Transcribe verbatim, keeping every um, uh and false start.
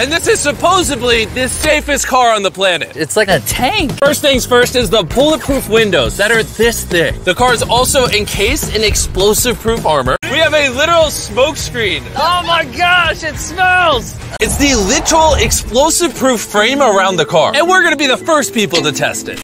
And this is supposedly the safest car on the planet. It's like a tank. First things first is the bulletproof windows that are this thick. The car is also encased in explosive-proof armor. We have a literal smoke screen. Oh my gosh, it smells. It's the literal explosive-proof frame around the car. And we're gonna be the first people to test it.